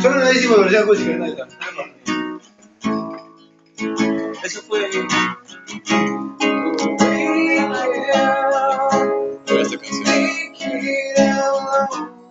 Solo no hicimos versión acústica, no está. Eso fue. Fue esta canción.